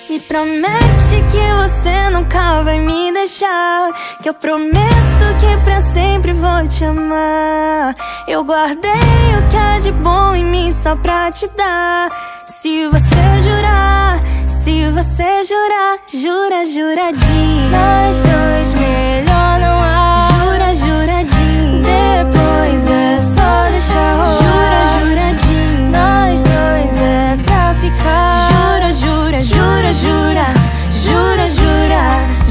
Me promete que você nunca vai me deixar, que eu prometo que pra sempre vou te amar. Eu guardei o que há de bom em mim só pra te dar. Se você jurar, se você jurar, jura, juradinho. Nós dois melhores